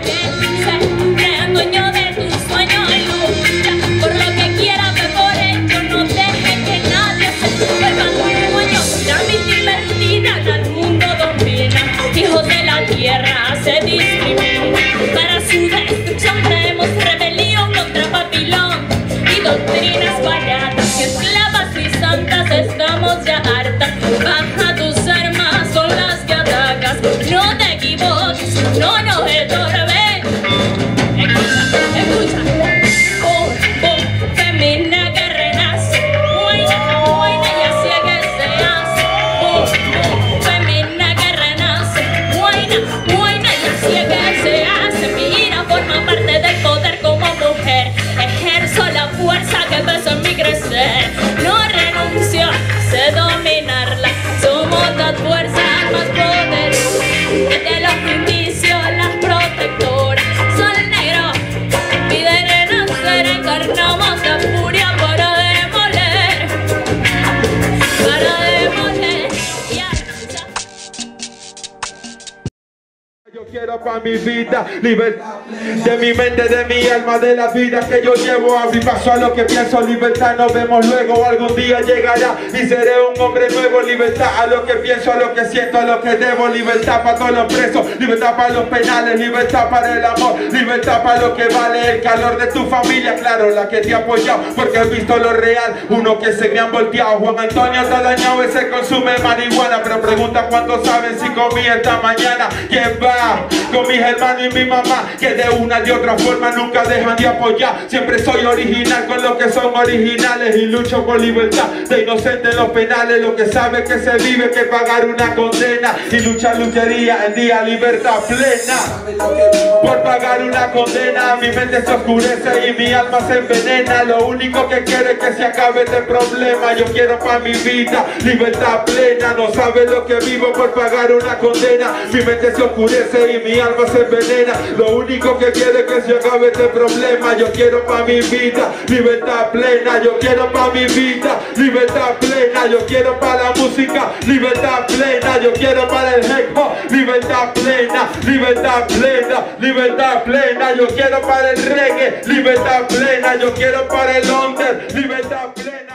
Se discrimina. Para su destrucción traemos rebelión contra Babilón y doctrinas baratas, esclavas y santas. Estamos ya hartas. Baja tus armas, son las que atacas. No te equivoques, no nos estorbe. Escucha, femina que renace, buena y así es que se hace. Femina que renace, buena. Si es que se hace, mi ira forma parte del poder como mujer. Ejerzo la fuerza que pesa en mi crecer. No renuncio, sé dominarla. Somos las fuerzas más poderosas. Desde los indicios, las protectoras. Sol negro, pide renacer. Encarnamos la furia para demoler. Para demoler y arrasar. Yo quiero pa' mi vida libertad de mi mente, de mi alma, de la vida que yo llevo. A mi paso a lo que pienso, libertad. Nos vemos luego, algún día llegará y seré un hombre nuevo. Libertad a lo que pienso, a lo que siento, a lo que debo. Libertad para todos los presos, libertad para los penales, libertad para el amor, libertad para lo que vale el calor de tu familia. Claro, la que te ha apoyado porque he visto lo real. Uno que se me han volteado. Juan Antonio está dañado, ese consume marihuana, pero pregunta cuánto saben si comí esta mañana. ¿Quién va? Con mis hermanos y mi mamá, que de una de otra forma nunca dejan de apoyar. Siempre soy original con los que son originales y lucho por libertad de inocentes los penales. Lo que sabe que se vive que pagar una condena y lucharía en día libertad plena. Por pagar una condena mi mente se oscurece y mi alma se envenena. Lo único que quiero es que se acabe este problema. Yo quiero pa' mi vida libertad plena. No sabe lo que vivo por pagar una condena. Mi mente se oscurece y mi alma se envenena. Lo único que quiero es que se acabe este problema. Yo quiero pa' mi vida libertad plena. Yo quiero pa' mi vida libertad plena. Yo quiero pa' la música libertad plena. Yo quiero para el hip hop libertad plena. Libertad plena, libertad plena. Yo quiero para el reggae libertad plena. Yo quiero para el under libertad plena.